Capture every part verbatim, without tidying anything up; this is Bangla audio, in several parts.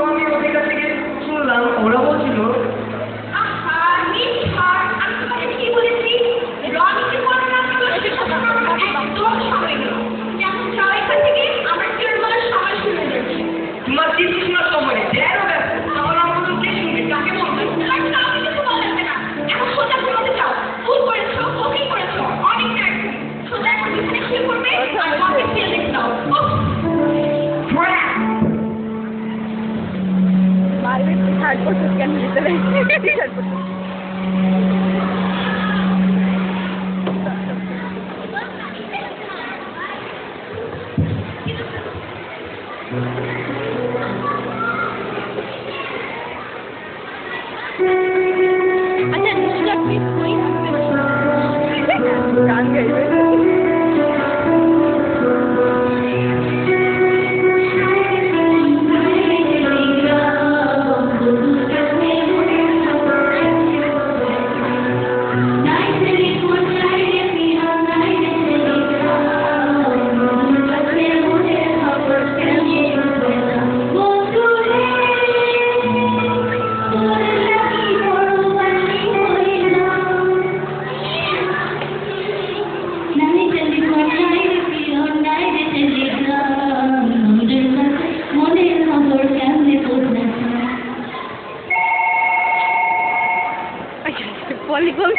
আমি ওদের কাছ থেকে শুনলাম ওরা বলছিল তোমার কিছু শোনার সময় নেই যেন ব্যস্ত তাহলে আমার তো কে শুনবে কাকে বলবে গান গাইবে Volleyball.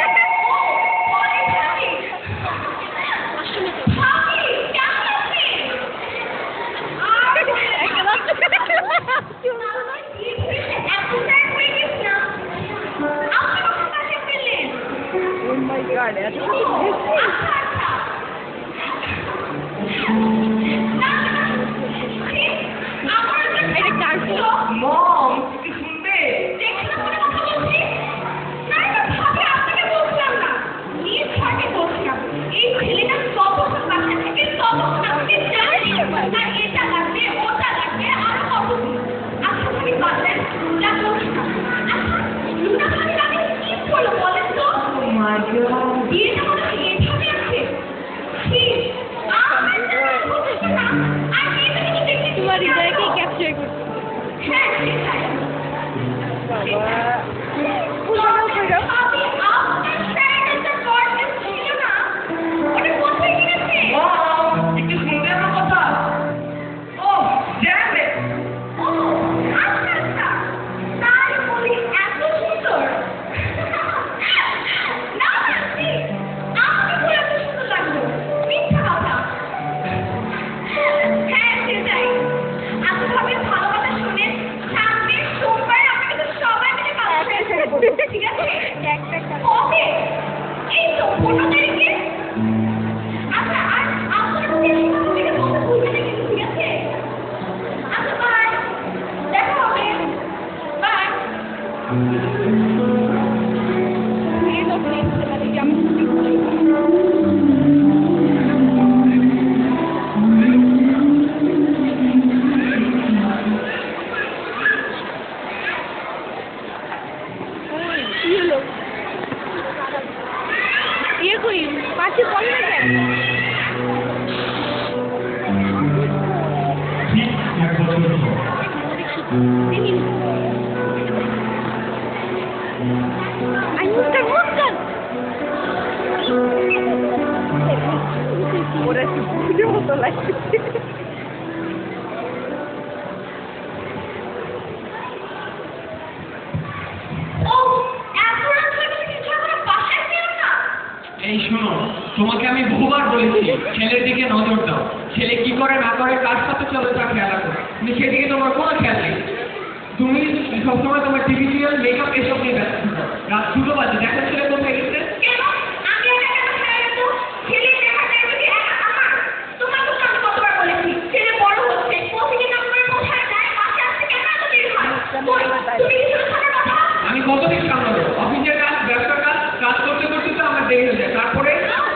Oh my God! That's Mom, কি শুনবে? তোমার হৃদয়কে ক্যাপচার করতে ঠিক আছে একটা ওকে এই তো পনেরো তারিখে আচ্ছা আর আপনারা থেকে কথা বলতে কিন্তু ঠিক আছে আচ্ছা বাই দেখা হবে বাই এই তো প্লিজ মানে কি আমি ये कोई पाँच कॉल में क्या Anjir bukan udah udah foto lagi এই শোনো তোমাকে আমি বহুবার বলেছি ছেলের দিকে নজর দাও ছেলে কি করে না করে কার সাথে চলে তা খেয়াল রাখো কিন্তু সেদিকে তোমার কোনো খেয়াল নেই তুমি সবসময় তোমার টিভি সিরিয়াল মেকআপ এসব নিয়ে ব্যস্ত রাত দুটো বাজে দেখো ছেলে কোথায় গেছে আমি কতদিন সামলাবো অফিসের কাজ ব্যবসার কাজ কাজ করতে করতে তো আমার দেরি হয়ে যায় তারপরে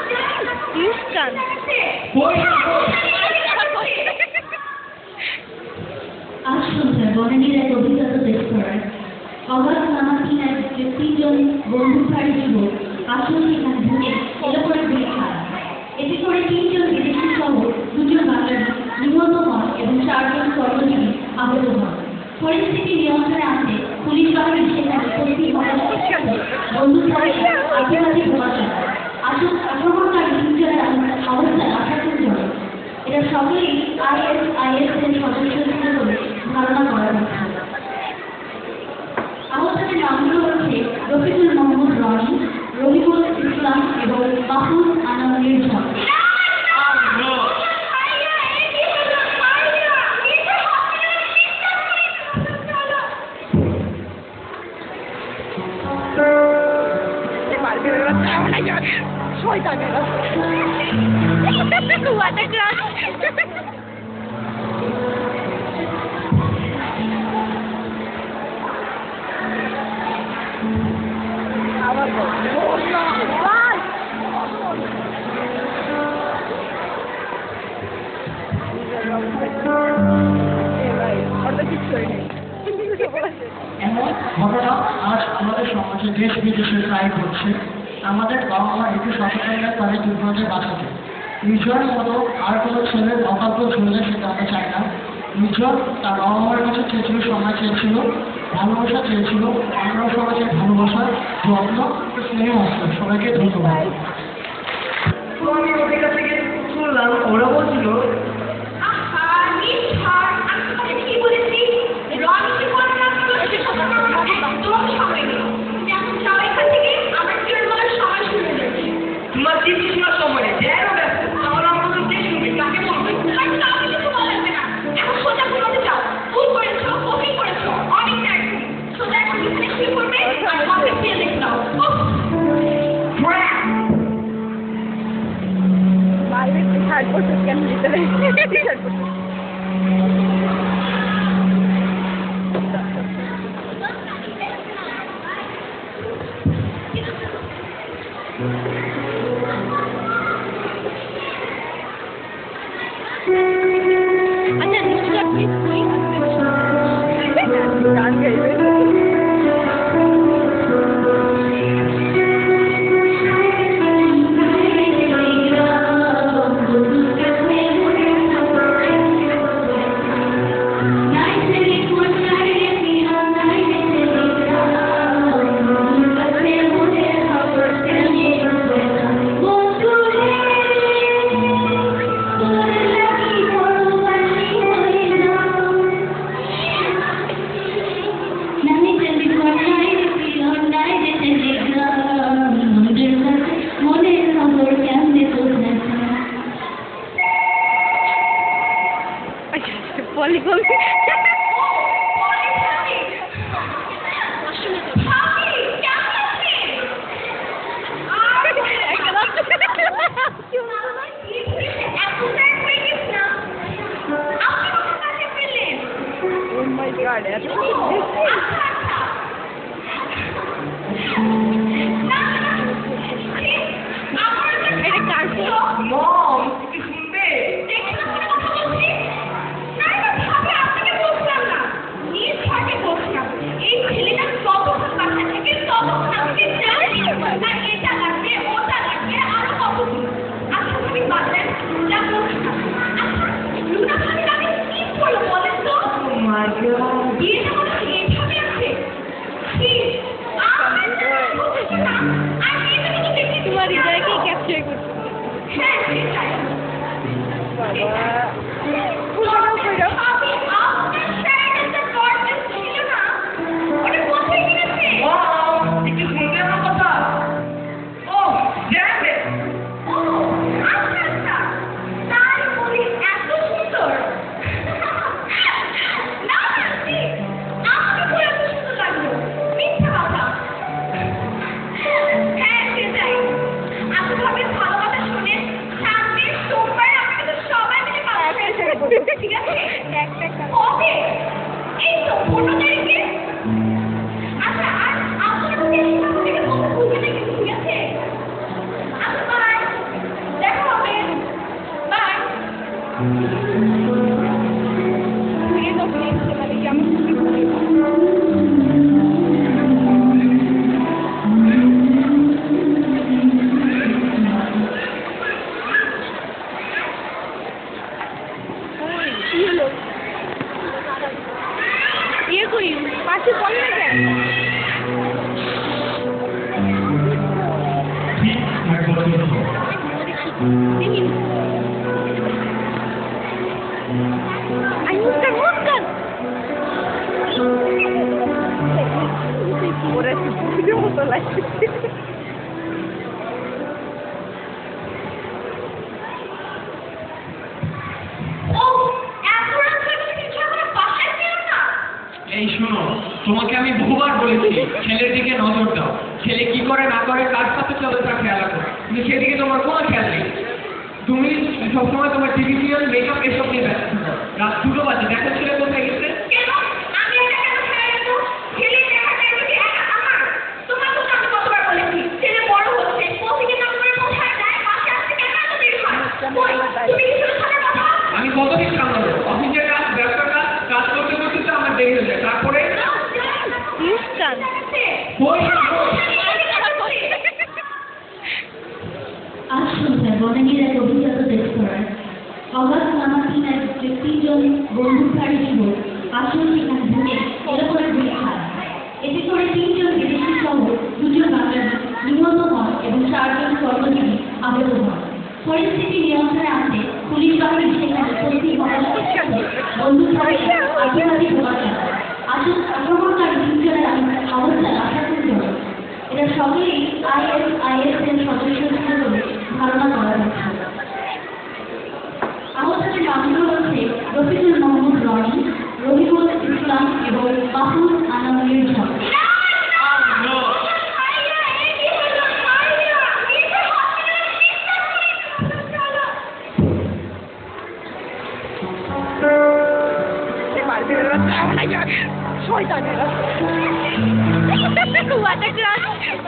আজ সন্ধ্যায় বনানীর এক অভিজ্ঞত রেস্তোরাঁয় অবাক নামাকি এক তিনজন বন্ধু ভারী যুবক আসলে সেখানে ঢুকে এলো করে বিল খায় এতে করে তিনজন বিদেশি সহ দুজন বাঙালি নিহত হন এবং চারজন কর্মজীবী আহত হন সকলেই আইএসআইএস এর সদস্য ছিল বলে ধারণা করা হচ্ছে। আহতদের নামগুলো হচ্ছে রফিকুল মোহাম্মদ রনি, রবিউল ইসলাম এবং মাহফুজ আনাম নির্ঝর। শয়তানের what a crush আবার বল না বাস এ ভাই ওটা কিছু নেই এমন ঘটনা আজ আমাদের সমাজে দেশ বিদেশে প্রায় ঘটছে। আমাদের বাবা মা একটু সচেতনতা করে দুর্ভাগ্যে বাঁচাতে। নিজের মতো আর কোনো ছেলের অকাল্প ঝুললে সেটা আমরা চাই না। নিজের তার বাবা মার কাছে চেয়েছিল, সমাজ চেয়েছিল, ভালোবাসা চেয়েছিল, আমরাও সমাজে ভালোবাসা, যত্ন, স্নেহ আসতো। সবাইকে ধন্যবাদ। তো আমি ওদের কাছ থেকে শুনলাম ওরা বলছিল তোমার চিঠি শোনার সময় নেই, যেন ব্যস্ত আমার আমাদের কে শুনবে, কাকে বলবে? গান গাইবে পলিগন Oh my god, এত এটা কার মম কি শুনবে তোমার হৃদয়কে ক্যাপচার করছে ঠিক আছে একটা ওকে এই তো পনেরো তারিখে আচ্ছা আর আপনার থেকে থেকে কত বুঝে নাকি ঠিক আছে আচ্ছা বাই দেখা হবে বাই এই তো প্লিজ মানে কেমন ये कोई पाछे पड़े ना क्या Ay, Muskan, Muskan! Oras hindi mo to like. এই শোনো, তোমাকে আমি বহুবার বলেছি ছেলের দিকে নজর দাও। ছেলে কি করে না করে, কার সাথে চলে তা খেয়াল রাখো, কিন্তু সেদিকে তোমার কোনো খেয়াল নেই। তুমি সবসময় তোমার টিভি সিরিয়াল, মেকআপ এসব নিয়ে ব্যস্ত থাকো। রাত দুটো বাজে, দেখো ছেলে কোথায় গেছে। কেন আমি এটা কেন খেয়াল রাখবো? ছেলে দেখাটা যদি একা আমার, তোমার তো আমি কতবার বলেছি ছেলে বড় হচ্ছে, কোচিং এর নম্বরে কোথায় যায়, পাশে আসছে কেন এত দেরি হয়? কই, তুমি কি শুনে শোনার কথা? আমি কতদিন সামলাবো? অফিসের কাজ, ব্যবসার কাজ, কাজ করতে করতে তো আমার দেরি হয়ে যায়। তারপরে Muskan. কই আজ সন্ধ্যায় বনানীর এক অভিজাত রেস্তোরাঁয় অবাক নামা তিন এক যে তিনজন বন্দুকধারী যুবক আসল ঠিকানা ঢুকে এলো করে গুলি খায়। এতে করে তিনজন বিদেশি সহ দুজন বাংলাদেশ নিহত হন এবং চারজন কর্মজীবী আহত হন। পরিস্থিতি নিয়ন্ত্রণে আনতে পুলিশ বাহিনী সেখানে উপস্থিত হওয়ার সাথে সাথে বন্দুকধারীরা আত্মঘাতী বোমা চালায়। আসল আক্রমণকারী তিনজনের অবস্থা আশঙ্কাজনক। এরা সকলেই আইএসআইএস এর সদস্য ছিল বলে ধারণা করা হচ্ছে। আহতদের নামগুলো হচ্ছে রফিকুল মোহাম্মদ রনি, রহিমুল ইসলাম এবং মাহমুদ আনামুলের ঝড়। শয়তানেরা what a crush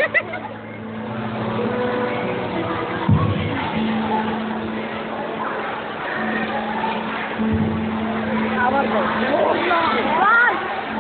আবার বল বাস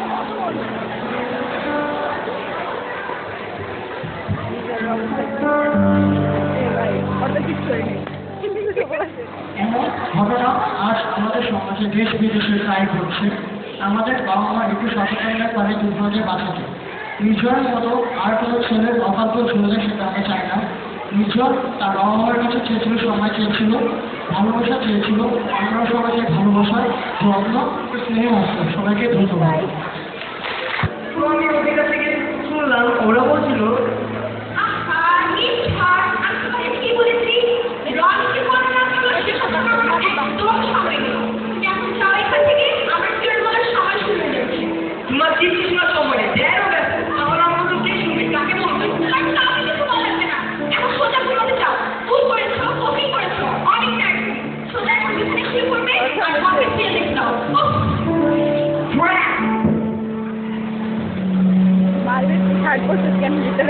এমন ঘটনা আজ আমাদের সমাজে দেশ বিদেশে প্রায় ঘটছে। আমাদের বাবা মা একটু সচেতনতার করে দুর্ভাগ্যে বাঁচাতে। নির্ঝরের মতো আর কোনো ছেলের অকাল্প ঝরলে সেটা আমি চাই না। নির্ঝর তার বাবা মার কাছে চেয়েছিল, সময় চেয়েছিল, ভালোবাসা চেয়েছিল, আমরা সবাইকে ভালোবাসা, যত্ন, স্নেহ আসতো। সবাইকে ধন্যবাদ। আমি ওদের কাছে গিয়ে শুনলাম ওরা বলছিল তোমার চিঠি শোনার সময় দেড় ব্যস্ত, তাহলে আমরা তো কে শুনবে, কাকে বলবে? ষাট বছর কেন দিতে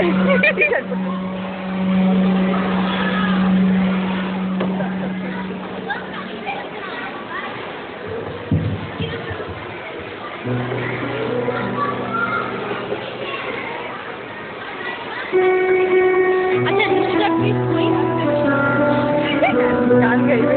আচ্ছা গান গাইবে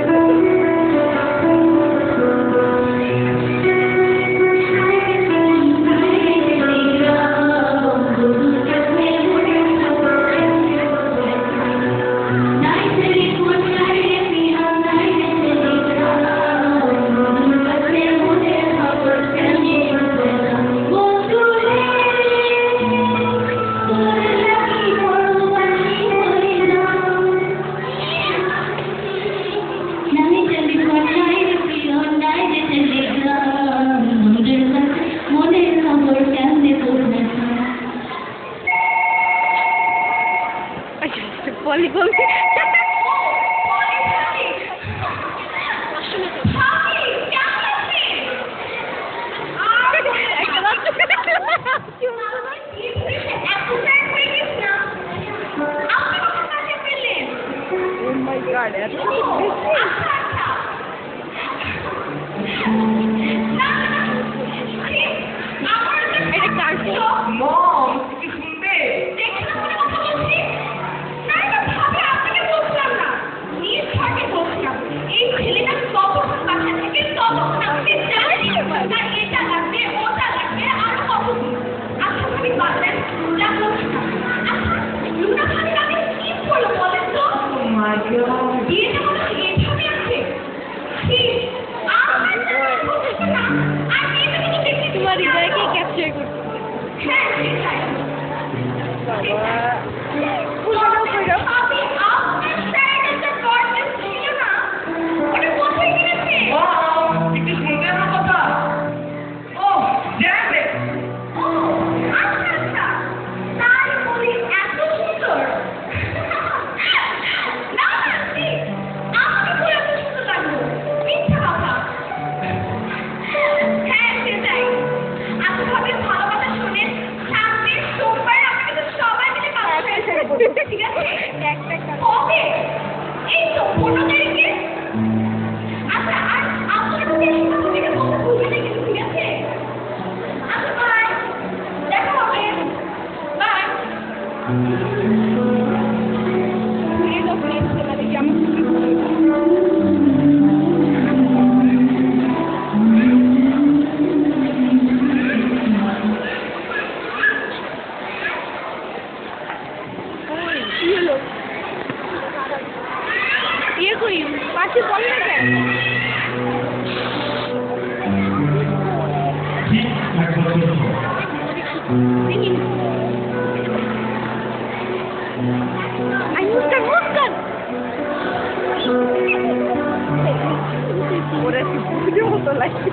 বলি বলি Oh my God, এত এটা কার মম কি শুনবে? এই ছেলেটা কতক্ষণ বাসা থেকে ততক্ষণ আপনি জানেন না এটা লাগবে ওটা লাগবে আরো কত আচ্ছা ভাবি বাজার যা বলছি আচ্ছা লুনা ভাবি আমি কি করবো বলেন তো ও মাই গড, বিয়েটা মনে হয় এইভাবে আছে ঠিক আপনি আমি আপনার স্যান্ডেলটা গর্জেস ছিল না ওটা কোথায় কিনেছে ওয়াও, একটু শুনতে আমার কথা। ও, damn it! ও আচ্ছা আচ্ছা তাই বলি এত সুন্দর না না জি আমাকে বলে এত সুন্দর লাগলো মিথ্যা কথা হ্যাঁ সেটাই আপনি ভাবে ভালো কথা শুনেন সামনে সোমবার আপনাকে তো সবাই মিলে কাজ করতে ঠিক আছে কবে এই তো পনেরো তারিখে আচ্ছা আর আপনার কাছে সিদ্ধান্ত থেকে বলতে ভুলবেন না কিন্তু ঠিক আছে আচ্ছা বাই দেখা হবে বাই ঘুরে তো ঘুরে সেটা দেখি আমার ইয়ে করি পাশে বল না কেন ঠিক এক বছর পর। Ay, Muskan, Muskan! ওরা কি পুজো মতো লাগছে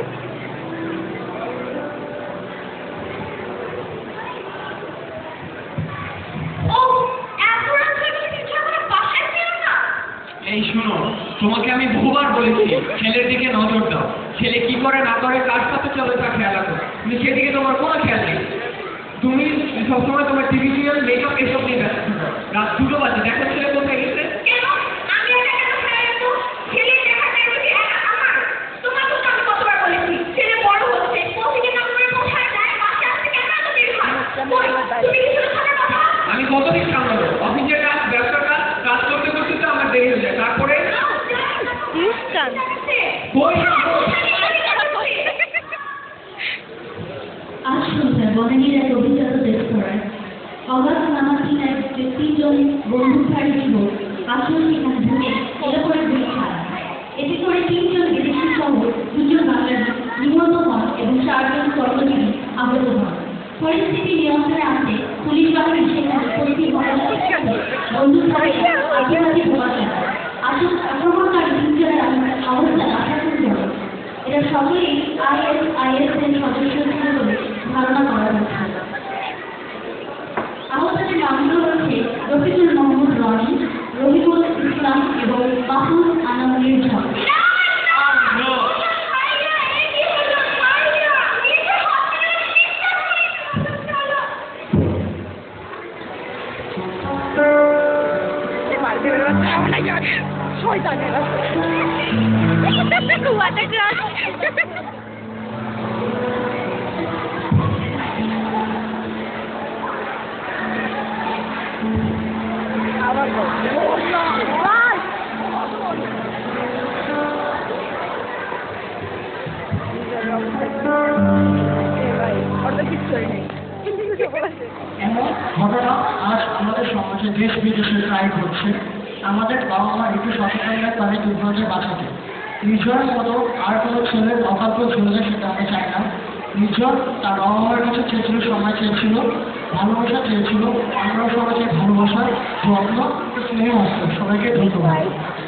ও এত রাত হয়ে গেছে কিছু এখনো বাসায় ফেরো না এই শোনো, তোমাকে আমি বহুবার বলেছি ছেলের দিকে নজর দাও। ছেলে কি করে না করে, কার সাথে চলে তা খেয়াল রাখো। কিন্তু সেদিকে তোমার কোনো খেয়াল নেই। তুমি সবসময় তোমার টিভি সিরিয়াল, মেকআপ এসব নিয়ে ব্যস্ত থাকো। রাত দুটো বাজে, দেখো ছেলে কোথায় গেছে। কেন আমি একা কেন ফেলে রাখবো ছেলে দেখা টাইম কি একা আমার তোমার তো আমি কতবার বলেছি ছেলে বড় হচ্ছে প্রতিদিন আমরা কোথায় যাই বাসে আসতে কেন এত দেরি হয় বল, তুমি কিছু শোনার কথা আমি কতদিন সামলাবো? অফিসের কাজ, ব্যবসার কাজ, কাজ করতে করতে তো আমার দেরি হয়ে যায়। তারপরে মুস্কান বই আজ সন্ধ্যায় বনানীর এক অভিজাত রেস্তোরাঁয় অবাক নামাকি এক যে তিনজন বন্দুকধারী যুবক আসলে সেখানে ঢুকে এলো করে গুলি চালায়। এতে করে তিনজন বিদেশি সহ দুজন বাংলাদেশ নিহত হন এবং চারজন কর্মজীবী আহত হন। পরিস্থিতি নিয়ন্ত্রণে আনতে পুলিশ বাহিনী সেখানে উপস্থিত হওয়ার বন্দুকধারী আগ্রাসী বোমা চালায়। আসল আক্রমণকারী তিনজনের অবস্থা আশঙ্কাজনক। এরা সকলেই আইএসআইএস এর সদস্য ছিল বলে ধারণা করা হচ্ছে। আহতদের নামগুলো হচ্ছে রফিকুল মোহাম্মদ রনি, রহিমুল ইসলাম এবং মাহমুদ আনামুল হক। শয়তানেরা কুয়াটা গ্রাস আবার এমন ঘটনা আজ আমাদের সমাজে দেশ বিদেশে প্রায় ঘটছে। আমাদের বাবা মা একটু সচেতন হয় তাদের দুর্ভাগ্যে বাঁচাতে। নির্ঝরের মতো আর কোনো ছেলের অকাল্প চললে সেটা আমরা চাই না। নির্ঝর তার বাবা মায়ের কাছে চেয়েছিল, সময় চেয়েছিল, ভালোবাসা চেয়েছিল। আমরাও সবাইকে ভালোবাসা, যত্ন, স্নেহ আসতো। সবাইকে ধন্যবাদ।